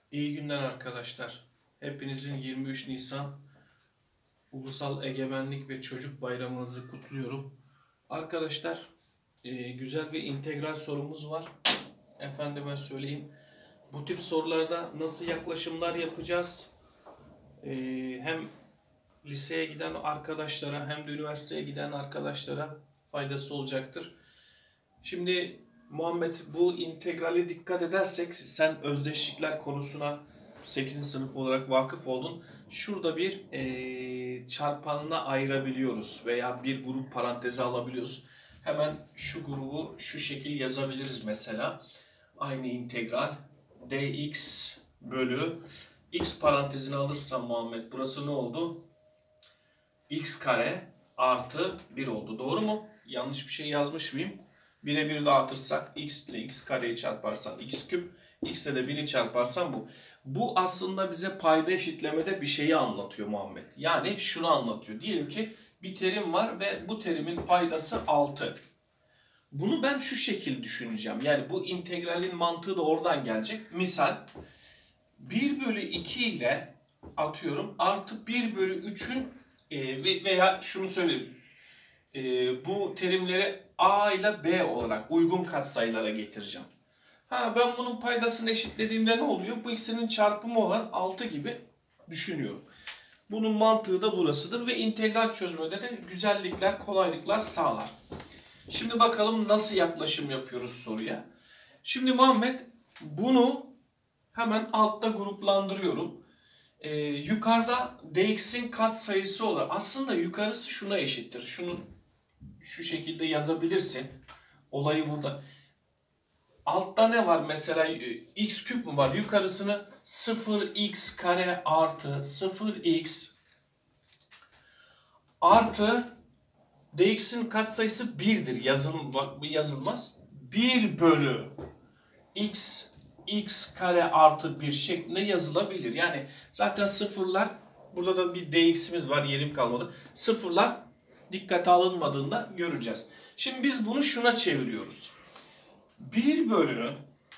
İyi günler arkadaşlar. Hepinizin 23 Nisan Ulusal Egemenlik ve Çocuk Bayramınızı kutluyorum. Arkadaşlar güzel bir integral sorumuz var. Efendime söyleyeyim. Bu tip sorularda nasıl yaklaşımlar yapacağız? Hem liseye giden arkadaşlara hem de üniversiteye giden arkadaşlara faydası olacaktır. Şimdi Muhammed, bu integrale dikkat edersek sen özdeşlikler konusuna 8. sınıf olarak vakıf oldun. Şurada bir çarpanına ayırabiliyoruz veya bir grup paranteze alabiliyoruz. Hemen şu grubu şu şekil yazabiliriz mesela. Aynı integral dx bölü x parantezini alırsam Muhammed, burası ne oldu? X kare artı 1 oldu. Doğru mu? Yanlış bir şey yazmış mıyım? 1'e 1 dağıtırsak x ile x kareyi çarparsan x küp, x ile de 1'i çarparsan bu. Bu aslında bize payda eşitlemede bir şeyi anlatıyor Muhammed. Yani şunu anlatıyor. Diyelim ki bir terim var ve bu terimin paydası 6. Bunu ben şu şekil düşüneceğim. Yani bu integralin mantığı da oradan gelecek. Misal 1 bölü 2 ile atıyorum artı 1 bölü 3'ün veya şunu söyleyeyim. Bu terimleri A ile B olarak uygun katsayılara getireceğim. Ben bunun paydasını eşitlediğimde ne oluyor? Bu ikisinin çarpımı olan 6 gibi düşünüyorum. Bunun mantığı da burasıdır ve integral çözmede de güzellikler, kolaylıklar sağlar. Şimdi bakalım nasıl yaklaşım yapıyoruz soruya. Şimdi Muhammed, bunu hemen altta gruplandırıyorum. Yukarıda dx'in katsayısı olarak, aslında yukarısı şuna eşittir. Şunu şu şekilde yazabilirsin. Olayı burada. Altta ne var mesela? X küp mü var? Yukarısını 0x kare artı 0x artı dx'in katsayısı 1'dir. Yazılmaz. 1 bölü x kare artı 1 şeklinde yazılabilir. Yani zaten sıfırlar, burada da bir dx'imiz var, yerim kalmadı. Sıfırlar dikkate alınmadığında göreceğiz. Şimdi biz bunu şuna çeviriyoruz. 1 bölü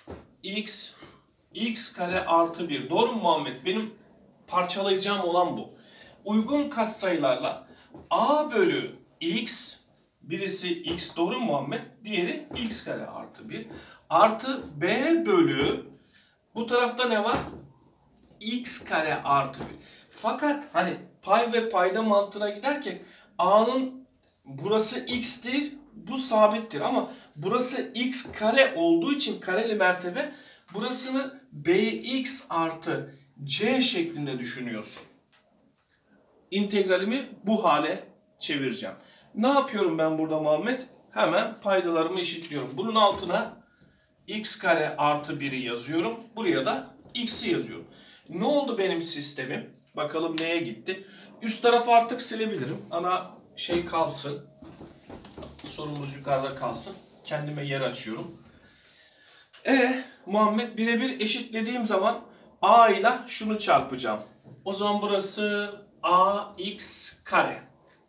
x kare artı 1. Doğru mu Muhammed? Benim parçalayacağım olan bu. Uygun katsayılarla a bölü x, birisi x, doğru mu Muhammed? Diğeri x kare artı 1. Artı b bölü, bu tarafta ne var? X kare artı 1. Fakat hani pay ve payda mantığına giderken a'nın burası x'tir, bu sabittir ama burası x kare olduğu için kareli mertebe, burasını bx artı c şeklinde düşünüyorsun. İntegralimi bu hale çevireceğim. Ne yapıyorum ben burada Muhammed? Hemen paydalarımı eşitliyorum. Bunun altına x kare artı 1'i yazıyorum. Buraya da x'i yazıyorum. Ne oldu benim sistemim? Bakalım neye gitti? Üst tarafı artık silebilirim. Ana şey kalsın. Sorumuz yukarıda kalsın. Kendime yer açıyorum. Muhammed, birebir eşitlediğim zaman a ile şunu çarpacağım. O zaman burası ax kare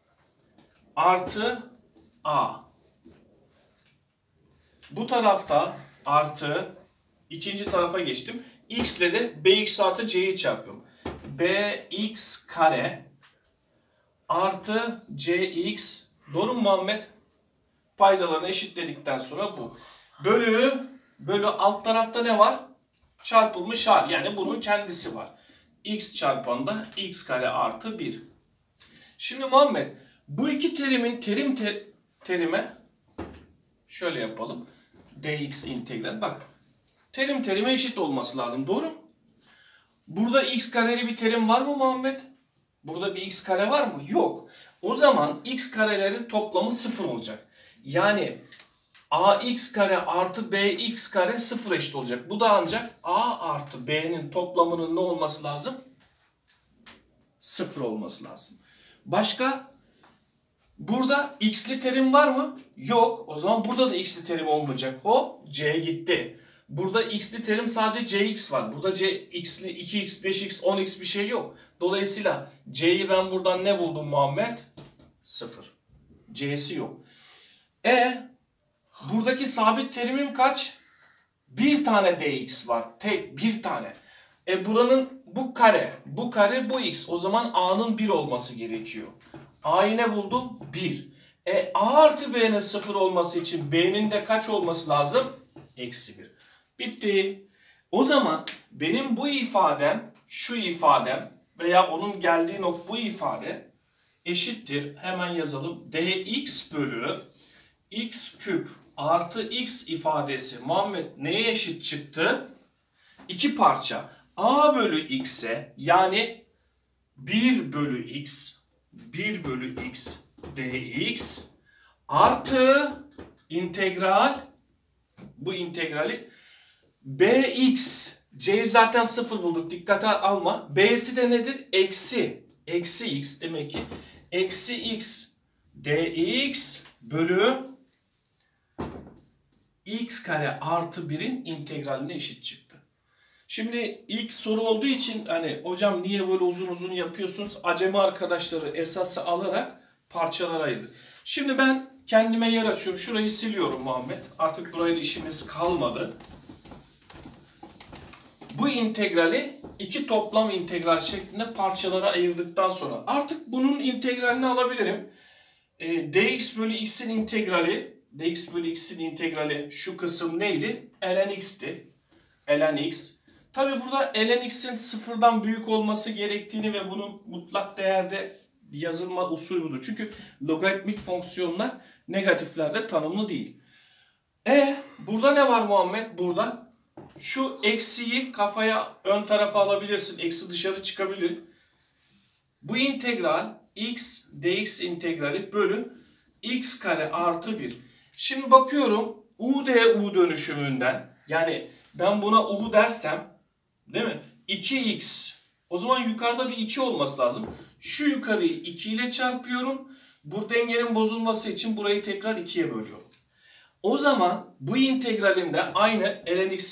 artı a. Bu tarafta artı, ikinci tarafa geçtim. X ile de bx artı c'yi çarpıyorum. Bx kare artı cx. Doğru mu Muhammed? Paydalarını eşitledikten sonra bu. Bölü alt tarafta ne var? Çarpılmış hal. Yani bunun kendisi var. X çarpanında x kare artı 1. Şimdi Muhammed, bu iki terimin terime şöyle yapalım. Dx integral. Bak. Terim terime eşit olması lazım. Doğru mu? Burada x kareli bir terim var mı Muhammed? Burada bir x kare var mı? Yok. O zaman x karelerin toplamı 0 olacak. Yani ax kare artı bx kare 0 eşit olacak. Bu da ancak a artı b'nin toplamının ne olması lazım? 0 olması lazım. Başka? Burada x'li terim var mı? Yok. O zaman burada da x'li terim olmayacak. Hop, c gitti. Burada x'li terim sadece cx var. Burada x'li 2x, 5x, 10x bir şey yok. Dolayısıyla c'yi ben buradan ne buldum Muhammed? 0. C'si yok. Buradaki sabit terimim kaç? Bir tane dx var. Tek bir tane. Buranın bu kare, bu kare, bu x. O zaman a'nın 1 olması gerekiyor. A'yı ne buldum? 1. A artı b'nin 0 olması için b'nin de kaç olması lazım? Eksi 1. Bitti. O zaman benim bu ifadem, şu ifadem veya onun geldiği nokta bu ifade eşittir. Hemen yazalım. Dx bölü x küp artı x ifadesi Muhammed neye eşit çıktı? İki parça. A bölü x'e yani 1 bölü x dx artı integral, bu integrali bx, c'yi zaten 0 bulduk, dikkate alma. B'si de nedir? Eksi x, demek ki eksi x dx bölü x kare artı 1'in integraline eşit çıktı. Şimdi ilk soru olduğu için hani hocam niye böyle uzun uzun yapıyorsunuz? Acemi arkadaşları esası alarak parçalara ayırdık. Şimdi ben kendime yer açıyorum. Şurayı siliyorum Muhammed. Artık burayla işimiz kalmadı. Bu integrali iki toplam integral şeklinde parçalara ayırdıktan sonra artık bunun integralini alabilirim. Dx bölü x'in integrali şu kısım neydi? Ln x'ti. Ln x. Tabi burada ln x'in sıfırdan büyük olması gerektiğini ve bunun mutlak değerde yazılma usulü budur. Çünkü logaritmik fonksiyonlar negatiflerde tanımlı değil. Burada ne var Muhammed? Burada şu eksiyi kafaya ön tarafa alabilirsin. Eksi dışarı çıkabilir. Bu integral x dx integrali bölü x kare artı 1. Şimdi bakıyorum u dönüşümünden, yani ben buna u dersem, değil mi? 2x. O zaman yukarıda bir 2 olması lazım. Şu yukarıyı 2 ile çarpıyorum. Bu dengenin bozulması için burayı tekrar 2'ye bölüyorum. O zaman bu integralinde aynı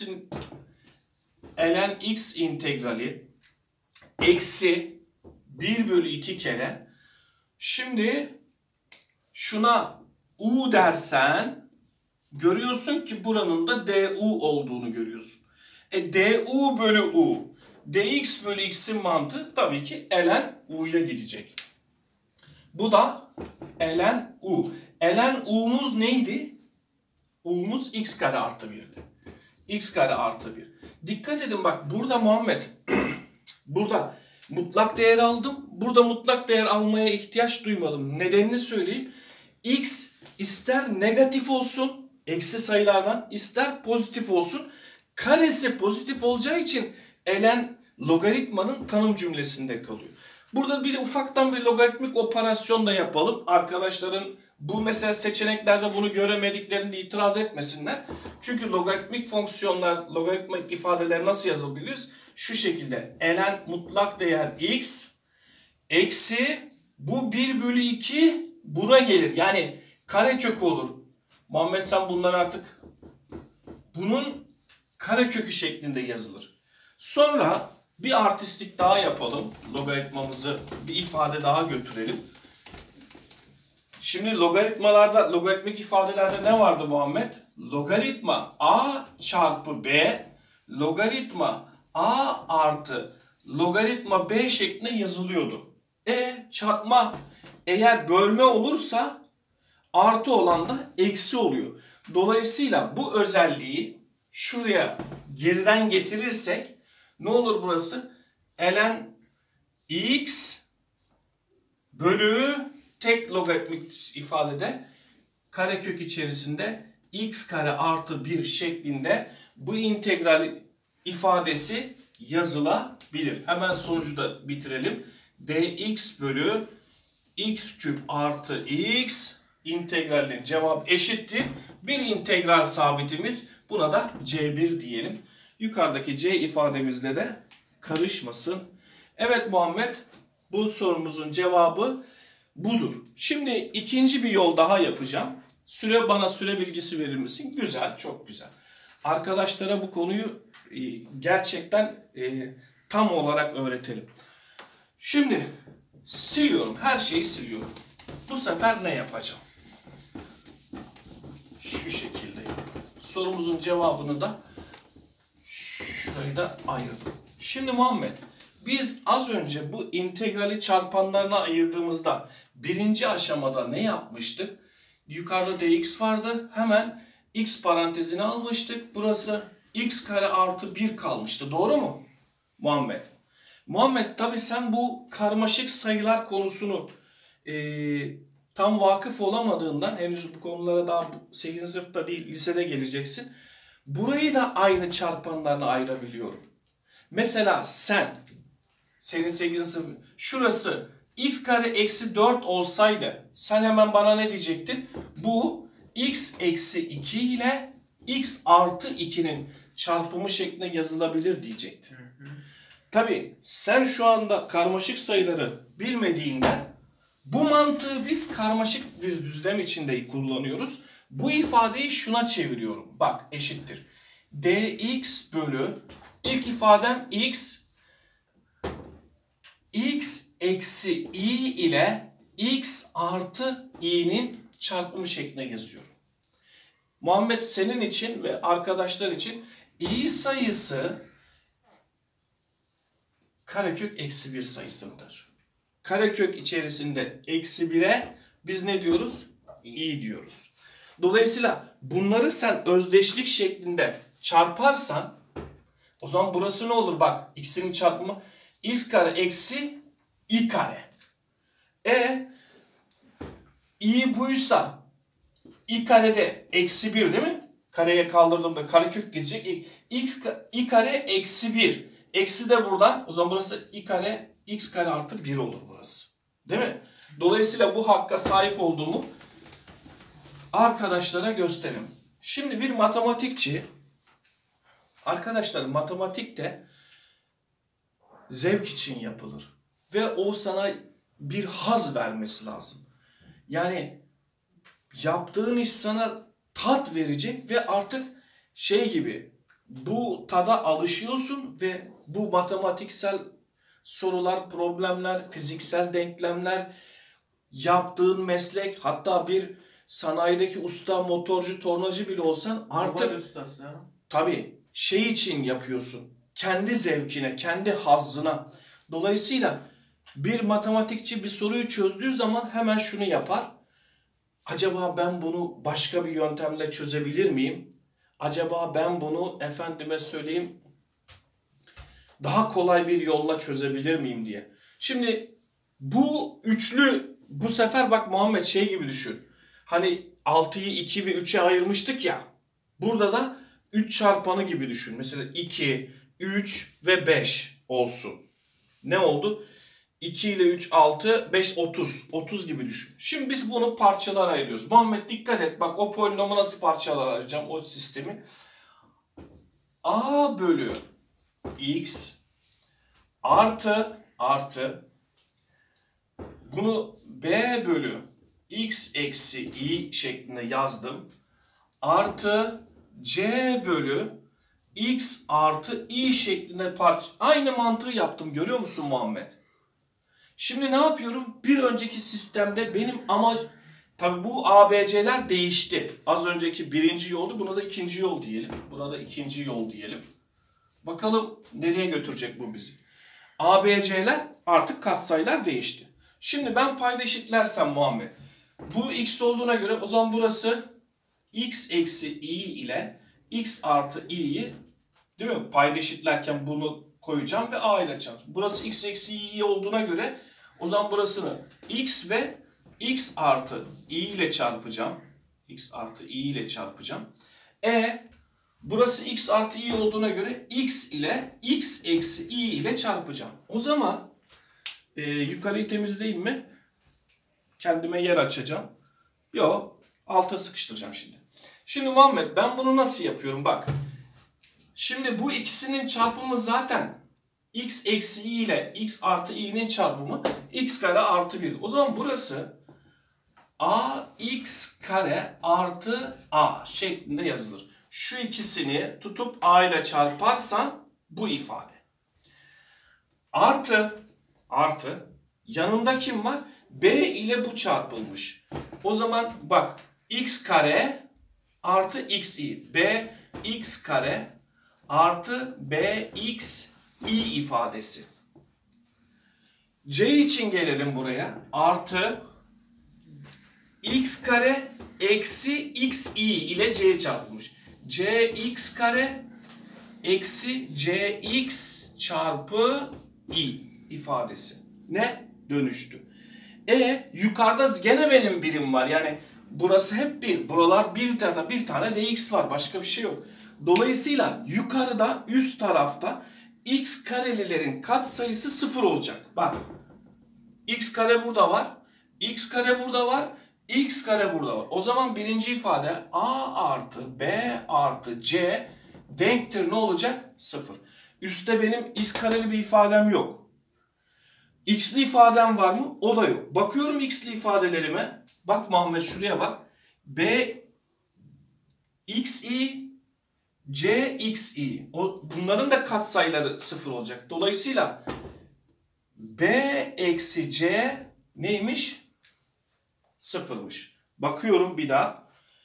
ln x integrali eksi 1 bölü 2 kere. Şimdi şuna u dersen görüyorsun ki buranın da du olduğunu görüyorsun. Du bölü u. Dx bölü x'in mantığı tabii ki ln u'ya gidecek. Bu da ln u. Ln u'muz neydi? U'muz x kare artı 1'di. X kare artı 1. Dikkat edin bak burada Muhammed. Burada mutlak değer aldım. Burada mutlak değer almaya ihtiyaç duymadım. Nedenini söyleyeyim. X ister negatif olsun, eksi sayılardan, ister pozitif olsun. Karesi pozitif olacağı için ln logaritmanın tanım cümlesinde kalıyor. Burada bir de ufaktan bir logaritmik operasyon da yapalım. Arkadaşların bu mesela seçeneklerde bunu göremediklerinde itiraz etmesinler. Çünkü logaritmik fonksiyonlar, logaritmik ifadeler nasıl yazabiliriz? Şu şekilde ln mutlak değer x eksi bu 1 bölü 2 buna gelir. Yani karekök olur. Muhammed sen bunlar artık bunun karekökü şeklinde yazılır. Sonra bir artistlik daha yapalım. Logaritmamızı bir ifade daha götürelim. Şimdi logaritmik ifadelerde ne vardı Muhammed? Logaritma a çarpı b, logaritma a artı logaritma b şeklinde yazılıyordu. Çarpma eğer bölme olursa artı olan da eksi oluyor. Dolayısıyla bu özelliği şuraya geriden getirirsek ne olur burası? Ln x bölü tek logaritmik ifadede karekök içerisinde x kare artı 1 şeklinde bu integral ifadesi yazılabilir. Hemen sonucu da bitirelim. Dx bölü x küp artı x integralinin cevabı eşittir. Bir integral sabitimiz, buna da c1 diyelim. Yukarıdaki c ifademizle de karışmasın. Evet Muhammed, bu sorumuzun cevabı budur. Şimdi ikinci bir yol daha yapacağım. Bana süre bilgisi verir misin? Güzel, çok güzel. Arkadaşlara bu konuyu gerçekten tam olarak öğretelim. Şimdi siliyorum, her şeyi siliyorum. Bu sefer ne yapacağım? Şu şekilde. Sorumuzun cevabını da Şurayı da ayırdım. Şimdi Muhammed, biz az önce bu integrali çarpanlarına ayırdığımızda birinci aşamada ne yapmıştık? Yukarıda dx vardı. Hemen x parantezine almıştık. Burası x kare artı 1 kalmıştı. Doğru mu Muhammed? Muhammed, tabii sen bu karmaşık sayılar konusunu tam vakıf olamadığından, henüz bu konulara daha 8. sınıfta değil lisede geleceksin. Burayı da aynı çarpanlarına ayırabiliyorum. Mesela senin 8. sınıf, şurası x kare eksi 4 olsaydı sen hemen bana ne diyecektin? Bu x eksi 2 ile x artı 2'nin çarpımı şeklinde yazılabilir diyecektin. Tabii sen şu anda karmaşık sayıları bilmediğinden bu mantığı biz karmaşık bir düzlem içinde kullanıyoruz. Bu ifadeyi şuna çeviriyorum. Bak, eşittir. Dx bölü ilk ifadem x eksi i ile x artı i'nin çarpımı şeklinde yazıyorum. Muhammed, senin için ve arkadaşlar için i sayısı karekök eksi 1 sayısıdır. Karekök içerisinde eksi 1'e biz ne diyoruz? i diyoruz. Dolayısıyla bunları sen özdeşlik şeklinde çarparsan o zaman burası ne olur? Bak, x'in çarpımı x kare eksi i kare. I buysa i kare de eksi 1 değil mi? Kareye kaldırdığımda karekök gidecek. I kare eksi 1. Eksi de buradan. O zaman burası i kare x kare artı 1 olur burası. Değil mi? Dolayısıyla bu hakka sahip olduğumu arkadaşlara gösterelim. Şimdi bir matematikçi, arkadaşlar, matematikte zevk için yapılır. Ve o sana bir haz vermesi lazım. Yani yaptığın iş sana tat verecek ve artık şey gibi bu tada alışıyorsun ve bu matematiksel sorular, problemler, fiziksel denklemler, yaptığın meslek, hatta bir sanayideki usta, motorcu, tornacı bile olsan artık tabii şey için yapıyorsun. Kendi zevkine, kendi hazzına. Dolayısıyla bir matematikçi bir soruyu çözdüğü zaman hemen şunu yapar. Acaba ben bunu başka bir yöntemle çözebilir miyim? Acaba ben bunu efendime söyleyeyim daha kolay bir yolla çözebilir miyim diye. Şimdi bu üçlü bu sefer bak Muhammed, şey gibi düşün. Hani 6'yı 2 ve 3'e ayırmıştık ya. Burada da 3 çarpanı gibi düşün. Mesela 2, 3 ve 5 olsun. Ne oldu? 2 ile 3 6, 5 30. 30 gibi düşün. Şimdi biz bunu parçalara ayırıyoruz. Muhammed, dikkat et. Bak, o polinomu nasıl parçalara ayıracağım, o sistemi. A bölü x artı bunu b bölü x eksi i şeklinde yazdım. Artı c bölü x artı i şeklinde aynı mantığı yaptım, görüyor musun Muhammed? Şimdi ne yapıyorum? Bir önceki sistemde benim amaç, tabi bu ABC'ler değişti. Az önceki birinci yoldu, buna da ikinci yol diyelim. Buna da ikinci yol diyelim. Bakalım nereye götürecek bu bizi? ABC'ler artık katsayılar değişti. Şimdi ben payda eşitlersem Muhammed, bu x olduğuna göre o zaman burası x eksi i ile x artı i'yi, değil mi? Payda eşitlerken bunu koyacağım ve a ile çarpacağım. Burası x eksi i olduğuna göre o zaman burasını x ve x artı i ile çarpacağım. X artı i ile çarpacağım. Burası x artı i olduğuna göre x ile x eksi i ile çarpacağım. O zaman yukarıyı temizleyeyim mi? Kendime yer açacağım. Yok, alta sıkıştıracağım şimdi. Şimdi Muhammed, ben bunu nasıl yapıyorum? Bak. Şimdi bu ikisinin çarpımı zaten x eksi i ile x artı i'nin çarpımı x kare artı 1. O zaman burası ax kare artı a şeklinde yazılır. Şu ikisini tutup a ile çarparsan bu ifade. Artı yanında kim var? B ile bu çarpılmış. O zaman bak, x kare artı xi. B x kare artı bx i ifadesi. C için gelelim buraya. Artı x kare eksi xi ile c çarpılmış. Cx kare eksi cx çarpı i ifadesi. Ne? Dönüştü. Yukarıda gene benim birim var. Yani burası hep 1. Buralar bir tane dx var. Başka bir şey yok. Dolayısıyla yukarıda üst tarafta x karelilerin katsayısı 0 olacak. Bak. X kare burada var. X kare burada var. X kare burada var. O zaman birinci ifade a artı b artı c denktir ne olacak? 0. Üstte benim x kareli bir ifadem yok. X'li ifadem var mı? O da yok. Bakıyorum x'li ifadelerime. Bak Muhammed şuraya bak. B xi c xi. Bunların da katsayıları 0 olacak. Dolayısıyla b eksi c neymiş? 0'mış. Bakıyorum bir daha.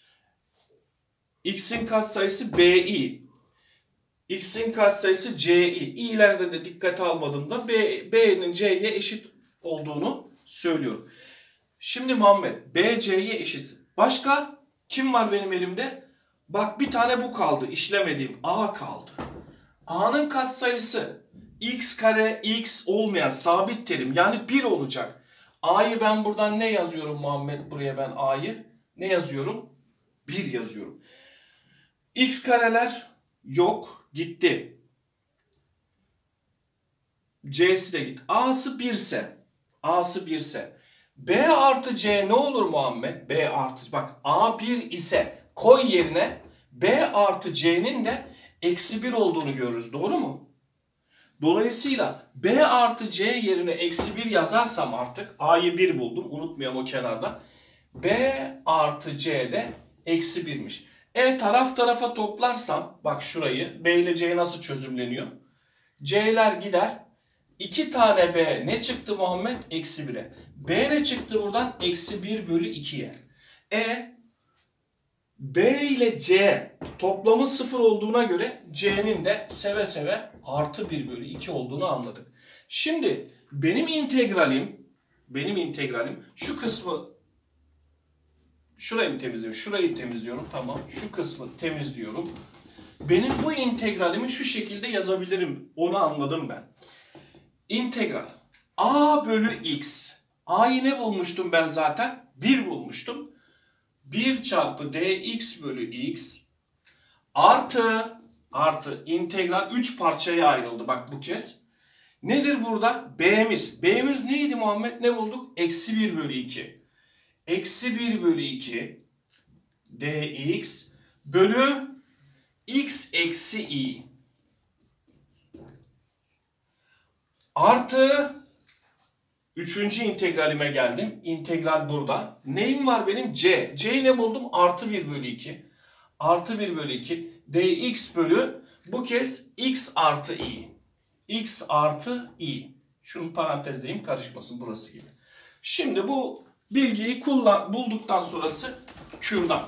X'in katsayısı bi. X'in katsayısı ci. İ'lerde de dikkate almadığımda b'nin c'ye eşit olduğunu söylüyorum. Şimdi Muhammed b c'ye eşit. Başka kim var benim elimde? Bak bir tane bu kaldı. İşlemediğim a kaldı. A'nın katsayısı x kare x olmayan sabit terim yani 1 olacak. A'yı ben buradan ne yazıyorum Muhammed? Buraya ben A'yı ne yazıyorum? 1 yazıyorum. X kareler yok. Gitti. C'si de gitti. A'sı 1 ise. A'sı 1 ise. B artı C ne olur Muhammed? B artı. Bak A 1 ise koy yerine B artı C'nin de eksi 1 olduğunu görürüz. Doğru mu? Dolayısıyla B artı C yerine eksi 1 yazarsam artık A'yı 1 buldum. Unutmayalım o kenarda. B artı C de eksi 1'miş. Taraf tarafa toplarsam bak şurayı B ile C nasıl çözümleniyor? C'ler gider. 2 tane B ne çıktı Muhammed? Eksi 1'e. B ne çıktı buradan? Eksi 1 bölü 2'ye. B ile C toplamı 0 olduğuna göre C'nin de seve seve artı 1 bölü 2 olduğunu anladık. Şimdi benim integralim şu kısmı şurayı mı temizliyorum? Şurayı temizliyorum. Tamam. Şu kısmı temizliyorum. Benim bu integralimi şu şekilde yazabilirim. Onu anladım ben. İntegral a bölü x. A'yı ne bulmuştum ben zaten? 1 bulmuştum. 1 çarpı dx bölü x artı integral 3 parçaya ayrıldı. Bak bu kez. Nedir burada? B'miz. B'miz neydi Muhammed? Ne bulduk? Eksi 1 bölü 2. Eksi 1 bölü 2 dx bölü x eksi i. Artı 3. integralime geldim. İntegral burada. Neyim var benim? C. C'yi ne buldum? Artı 1 bölü 2. Artı 1 bölü 2 dx bölü bu kez x artı i. X artı i. Şunu parantezdeyim karışmasın burası gibi. Şimdi bu bilgiyi bulduktan sonrası kürdan.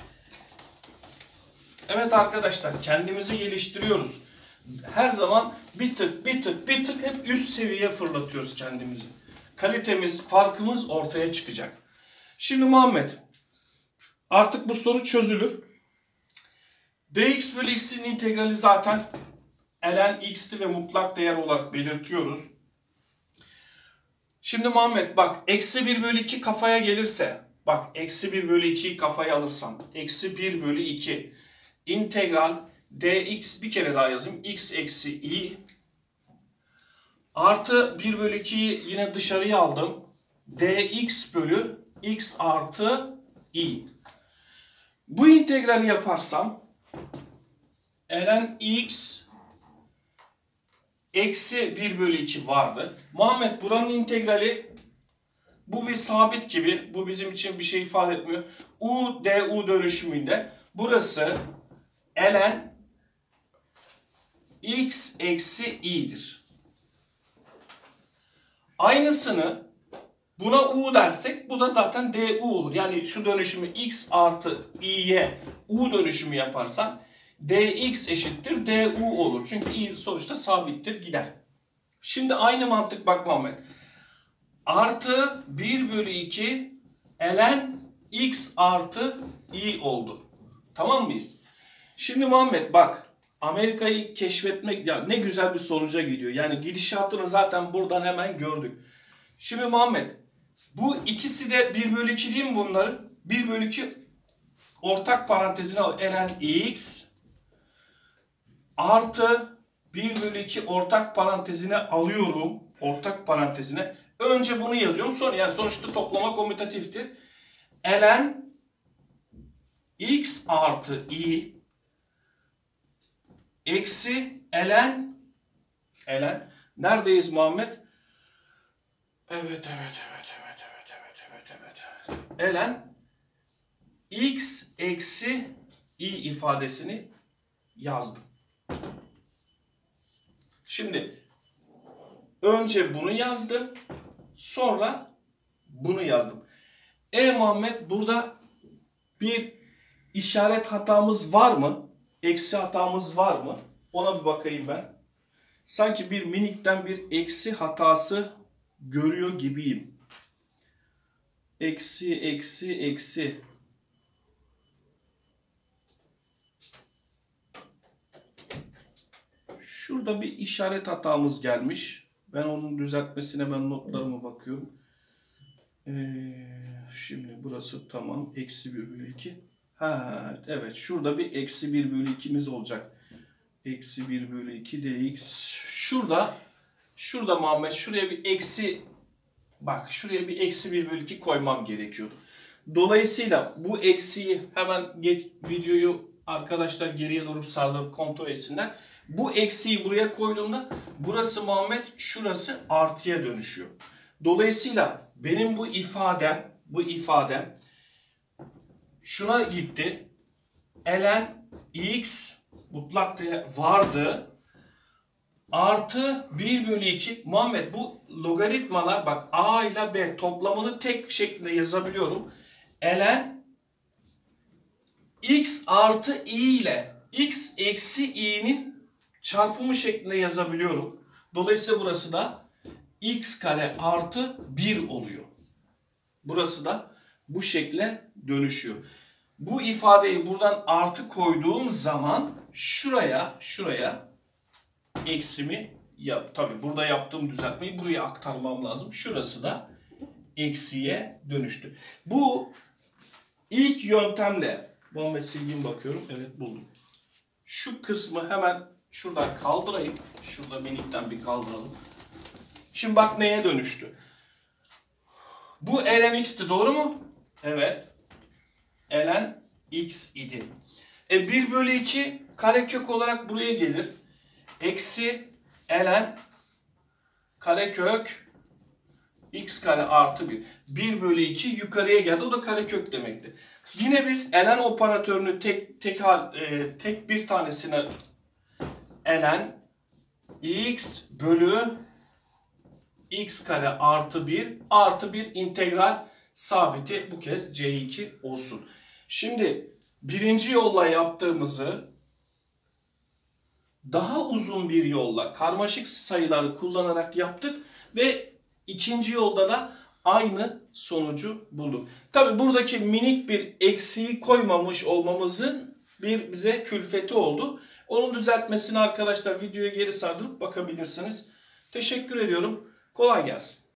Evet arkadaşlar kendimizi geliştiriyoruz. Her zaman bir tık hep üst seviyeye fırlatıyoruz kendimizi. Kalitemiz, farkımız ortaya çıkacak. Şimdi Muhammed artık bu soru çözülür. Dx bölü x'in integrali zaten ln x'ti ve mutlak değer olarak belirtiyoruz. Şimdi Muhammed bak eksi 1 bölü 2 kafaya gelirse bak eksi 1 bölü 2'yi kafaya alırsam eksi 1 bölü 2 integral dx bir kere daha yazayım x eksi i artı 1 bölü 2'yi yine dışarıya aldım dx bölü x artı i. Bu integrali yaparsam ln x eksi 1 bölü 2 vardı. Muhammed buranın integrali bu bir sabit gibi. Bu bizim için bir şey ifade etmiyor. U du dönüşümünde burası ln x eksi i'dir. Aynısını buna u dersek bu da zaten du olur. Yani şu dönüşümü x artı i'ye u dönüşümü yaparsam dx eşittir du olur. Çünkü i sonuçta sabittir, gider. Şimdi aynı mantık bak Muhammed. Artı 1 bölü 2 ln x artı i oldu. Tamam mıyız? Şimdi Muhammed bak, Amerika'yı keşfetmek ya ne güzel bir sonuca gidiyor. Yani gidişatını zaten buradan hemen gördük. Şimdi Muhammed, bu ikisi de 1 bölü 2 değil mi bunların? 1 bölü 2 ortak parantezine al. Ln x artı 1 bölü 2 ortak parantezine alıyorum. Ortak parantezine. Önce bunu yazıyorum. Sonra yani sonuçta toplama komütatiftir. Ln x artı i eksi ln neredeyiz Muhammed? Evet. Ln x eksi i ifadesini yazdım. Şimdi önce bunu yazdım. Sonra bunu yazdım. Muhammed, burada bir işaret hatamız var mı? Eksi hatamız var mı? Ona bir bakayım ben. Sanki bir minikten bir eksi hatası görüyor gibiyim. Eksi. Şurada bir işaret hatamız gelmiş. Ben onun düzeltmesine notlarıma bakıyorum. Şimdi burası tamam. Eksi 1 bölü 2. Evet. Şurada bir eksi 1 bölü 2'miz olacak. Eksi 1 bölü 2 dx. Şurada Muhammed, şuraya bir eksi, bak şuraya bir eksi 1 bölü 2 koymam gerekiyordu. Dolayısıyla bu eksiyi hemen videoyu arkadaşlar geriye doğru sardırıp kontrol etsinler. Bu eksiyi buraya koyduğumda burası Muhammed, şurası artıya dönüşüyor. Dolayısıyla benim bu ifadem şuna gitti. Ln x mutlak değer vardı. Artı 1 bölü 2. Muhammed, bu logaritmalar bak, a ile b toplamını tek şeklinde yazabiliyorum. Ln x artı i ile x eksi i'nin çarpımı şeklinde yazabiliyorum. Dolayısıyla burası da x kare artı 1 oluyor. Burası da bu şekle dönüşüyor. Bu ifadeyi buradan artı koyduğum zaman şuraya eksimi yap. Tabi burada yaptığım düzeltmeyi buraya aktarmam lazım. Şurası da eksiye dönüştü. Bu ilk yöntemle, Muhammed silgin bakıyorum. Evet, buldum. Şu kısmı hemen şuradan kaldırayım. Şurada minikten bir kaldıralım. Şimdi bak neye dönüştü. Bu ln x'ti, doğru mu? Evet. Ln x idi. 1 bölü 2 karekök olarak buraya gelir. Eksi ln karekök x kare artı 1. 1 bölü 2 yukarıya geldi. O da karekök demekti. Yine biz ln operatörünü tek bir tanesine ln x bölü x kare artı 1 artı 1 integral sabiti bu kez c2 olsun. Şimdi birinci yolla yaptığımızı daha uzun bir yolla karmaşık sayıları kullanarak yaptık ve ikinci yolda da aynı sonucu bulduk. Tabi buradaki minik bir eksiği koymamış olmamızın bize külfeti oldu. Onun düzeltmesini arkadaşlar videoya geri sardırıp bakabilirsiniz. Teşekkür ediyorum. Kolay gelsin.